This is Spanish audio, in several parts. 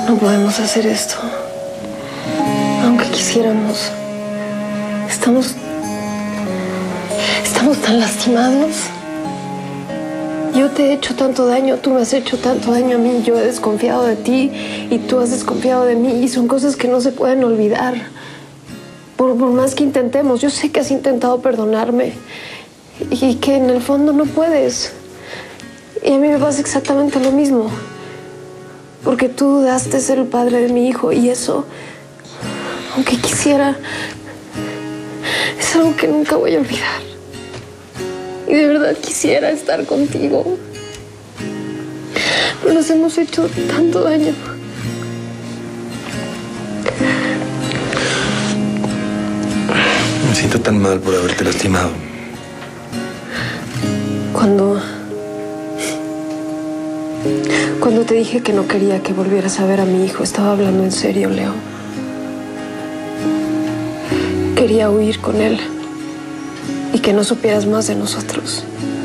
No podemos hacer esto. Aunque quisiéramos. Estamos tan lastimados. Yo te he hecho tanto daño, tú me has hecho tanto daño a mí. Yo he desconfiado de ti y tú has desconfiado de mí. Y son cosas que no se pueden olvidar. Por más que intentemos, yo sé que has intentado perdonarme. Y que en el fondo no puedes. Y a mí me pasa exactamente lo mismo. Porque tú dudaste ser el padre de mi hijo y eso, aunque quisiera, es algo que nunca voy a olvidar. Y de verdad quisiera estar contigo. Pero nos hemos hecho tanto daño. Me siento tan mal por haberte lastimado. Cuando te dije que no quería que volvieras a ver a mi hijo, estaba hablando en serio, Leo. Quería huir con él y que no supieras más de nosotros.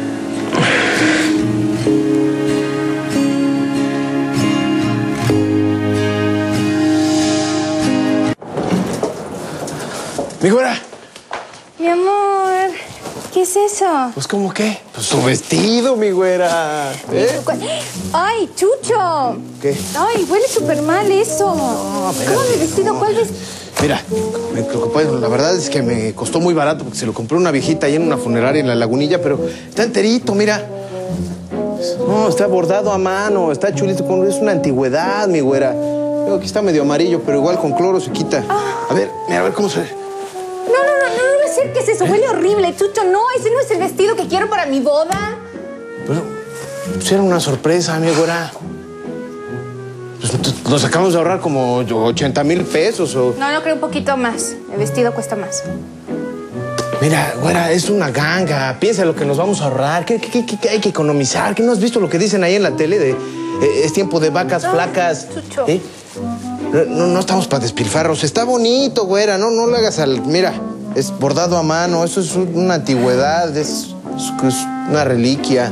Mi güera. Mi amor, ¿qué es eso? Pues, ¿cómo qué? Pues su vestido, mi güera. ¿Eh? ¡Ay, Chucho! ¿Qué? ¡Ay, huele súper mal eso! No, espérate, ¿Cómo mi vestido? no. ¿Cuál vestido? Mira, la verdad es que me costó muy barato porque se lo compré a una viejita ahí en una funeraria en La Lagunilla, pero está enterito, mira. No, está bordado a mano, está chulito, es una antigüedad, mi güera. Digo, aquí está medio amarillo, pero igual con cloro se quita. A ver, mira, a ver cómo se ve. No me acerques eso, huele horrible, Chucho. No, ese no es el vestido que quiero para mi boda. Pero, pues era una sorpresa, mi güera. Pues nos acabamos de ahorrar como 80,000 pesos o... No, creo un poquito más. El vestido cuesta más. Mira, güera, es una ganga. Piensa lo que nos vamos a ahorrar. ¿Qué hay que economizar? ¿Qué no has visto lo que dicen ahí en la tele de es tiempo de vacas flacas? Chucho. ¿Eh? No estamos para despilfarros. Está bonito, güera. No lo hagas al... Mira, es bordado a mano. Eso es una antigüedad. Es una reliquia.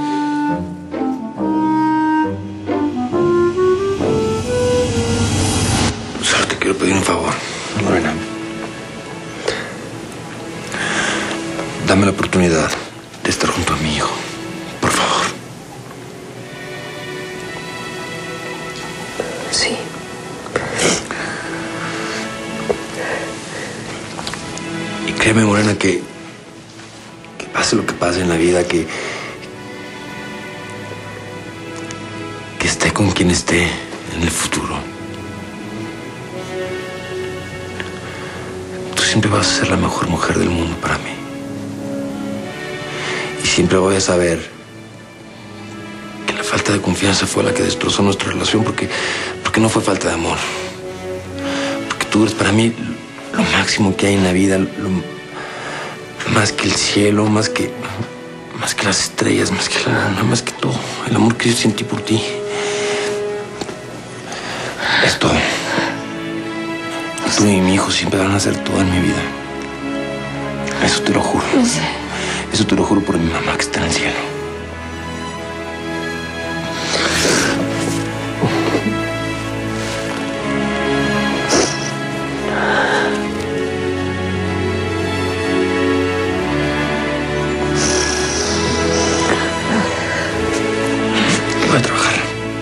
Solo te quiero pedir un favor, Lorena. Dame la oportunidad de estar junto a mi hijo, por favor. Sí. Y créeme, Morena, que pase lo que pase en la vida, que esté con quien esté en el futuro. Tú siempre vas a ser la mejor mujer del mundo para mí. Y siempre voy a saber que la falta de confianza fue la que destrozó nuestra relación porque no fue falta de amor. Porque tú eres para mí lo máximo que hay en la vida, más que el cielo, más que las estrellas, más que la luna, más que todo. El amor que yo sentí por ti es todo. Tú y mi hijo siempre van a ser todo en mi vida. Eso te lo juro. No sé. Eso te lo juro por mi mamá que está en el cielo. Voy a trabajar.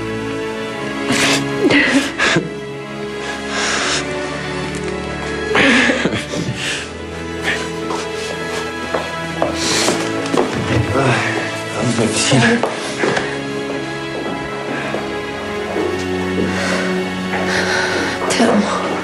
Vamos a la oficina. Te amo.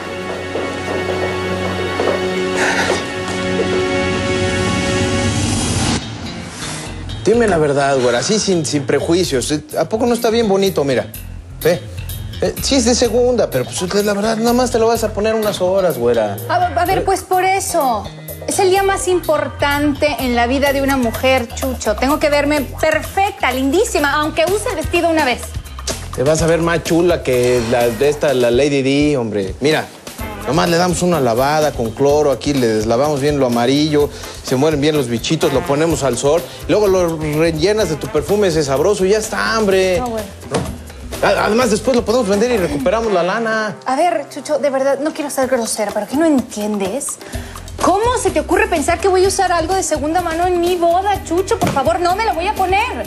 Dime la verdad, güera, así sin prejuicios. ¿A poco no está bien bonito? Mira, ve. Sí es de segunda, pero pues la verdad, nada más te lo vas a poner unas horas, güera. A ver, pues por eso. Es el día más importante en la vida de una mujer, Chucho. Tengo que verme perfecta, lindísima, aunque use el vestido una vez. Te vas a ver más chula que la Lady Di, hombre. Mira, nomás le damos una lavada con cloro, aquí le deslavamos bien lo amarillo, se mueren bien los bichitos, lo ponemos al sol, luego lo rellenas de tu perfume ese sabroso y ya está, hombre. No, bueno. ¿No? Además, después lo podemos vender y recuperamos la lana. A ver, Chucho, de verdad, no quiero ser grosera, pero ¿qué no entiendes? ¿Cómo se te ocurre pensar que voy a usar algo de segunda mano en mi boda, Chucho? Por favor, no me lo voy a poner.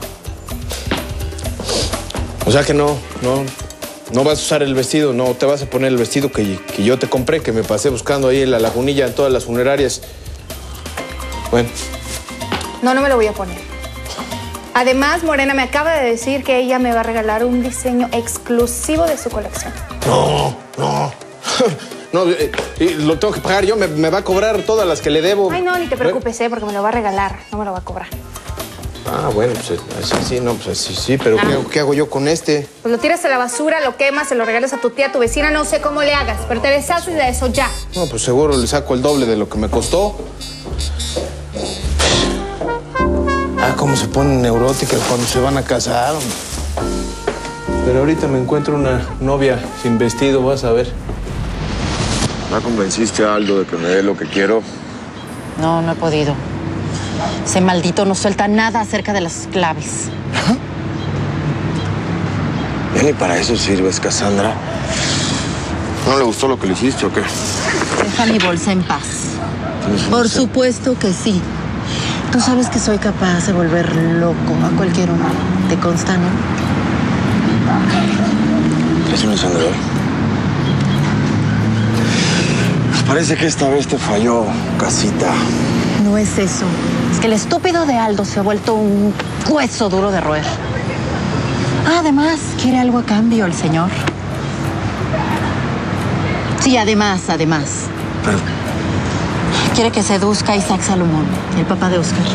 O sea que no vas a usar el vestido, no te vas a poner el vestido que yo te compré, que me pasé buscando ahí en la Lagunilla, en todas las funerarias. Bueno. No me lo voy a poner. Además, Morena me acaba de decir que ella me va a regalar un diseño exclusivo de su colección. No. No, y lo tengo que pagar yo, me va a cobrar todas las que le debo. Ay, no, ni te preocupes, porque me lo va a regalar, no me lo va a cobrar. Ah, bueno, pues sí, pero ¿qué hago yo con este? Pues lo tiras a la basura, lo quemas, se lo regalas a tu tía, a tu vecina, no sé cómo le hagas, pero te deshaces de eso ya. No, pues seguro le saco el doble de lo que me costó. Ah, cómo se ponen neuróticas cuando se van a casar. Pero ahorita me encuentro una novia sin vestido, vas a ver. ¿Ya convenciste a Aldo de que me dé lo que quiero? No he podido. Ese maldito no suelta nada acerca de las claves. ¿Ya ni para eso sirves, Cassandra? ¿No le gustó lo que le hiciste o qué? Deja mi bolsa en paz. Por supuesto que sí. Tú sabes que soy capaz de volver loco a cualquier humano. ¿Te consta, no? ¿Es un encendedor? Parece que esta vez te falló, Casita. No es eso. Es que el estúpido de Aldo se ha vuelto un hueso duro de roer. Además, quiere algo a cambio el señor. Sí, además. Pero... quiere que seduzca a Isaac Salomón, el papá de Oscar.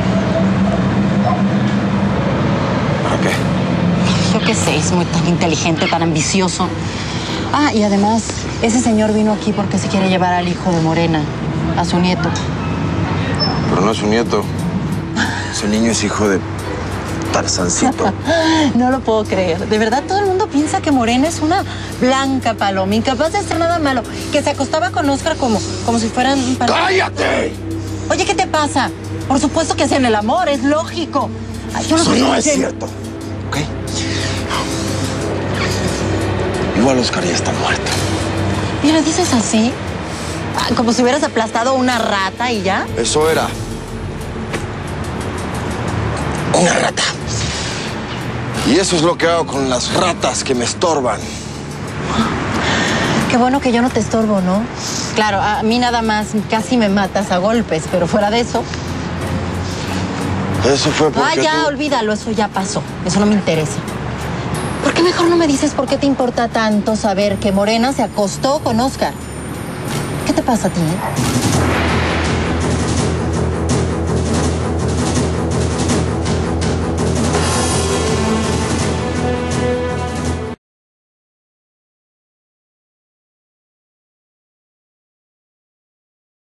¿Para qué? Yo qué sé, es muy tan inteligente, tan ambicioso. Ah, y además, ese señor vino aquí porque se quiere llevar al hijo de Morena, a su nieto. Pero no es su nieto. Ese niño es hijo de Tarzancito. No lo puedo creer. De verdad, todo el mundo piensa que Morena es una blanca paloma, incapaz de hacer nada malo, que se acostaba con Oscar como si fueran un ¡Cállate! Oye, ¿qué te pasa? Por supuesto que hacen el amor, es lógico. Ay, yo Eso no es cierto, ¿ok? Igual Oscar ya está muerto. ¿Y le dices así? Como si hubieras aplastado una rata y ya. Eso era. Una rata. Y eso es lo que hago con las ratas que me estorban. Qué bueno que yo no te estorbo, ¿no? Claro, a mí nada más casi me matas a golpes, pero fuera de eso... Eso fue porque ya, olvídalo, eso ya pasó. Eso no me interesa. ¿Por qué mejor no me dices por qué te importa tanto saber que Morena se acostó con Oscar? ¿Qué te pasa a ti?